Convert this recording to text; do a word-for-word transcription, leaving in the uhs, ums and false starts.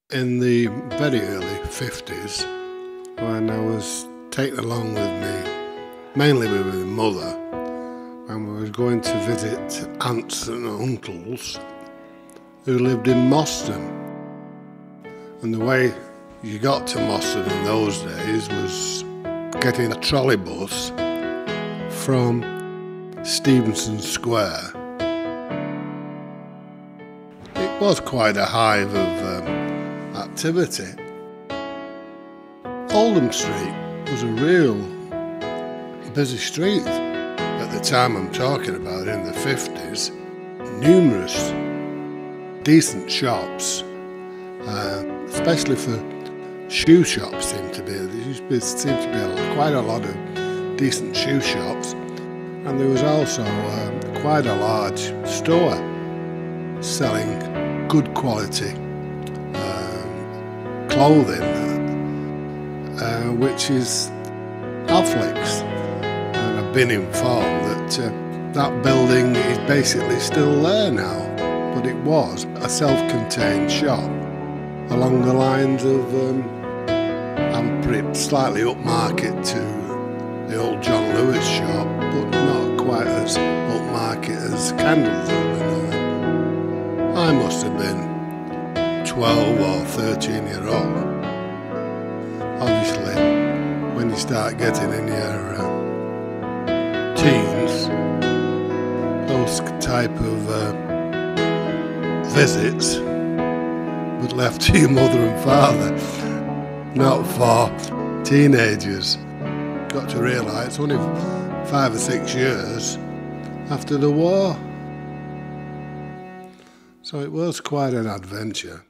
In the very early fifties, when I was taken along with me, mainly with my mother, when we were going to visit aunts and uncles who lived in Moston. And the way you got to Moston in those days was getting a trolley bus from Stevenson Square. It was quite a hive of um, activity. Oldham Street was a real busy street at the time I'm talking about, in the fifties. Numerous decent shops, uh, especially for shoe shops, seemed to be. There used to be, seemed to be a, quite a lot of decent shoe shops, and there was also uh, quite a large store selling good quality um, clothing, uh, which is Afflicks. And I've been informed that uh, that building is basically still there now, but it was a self-contained shop along the lines of um, I'm pretty slightly upmarket to the old John Lewis shop, but not quite as upmarket as Candles over there. I must have been twelve or thirteen year old. Obviously, when you start getting in your uh, teens, those type of uh, visits was left to your mother and father, not for teenagers. Got to realise it's only five or six years after the war. So it was quite an adventure.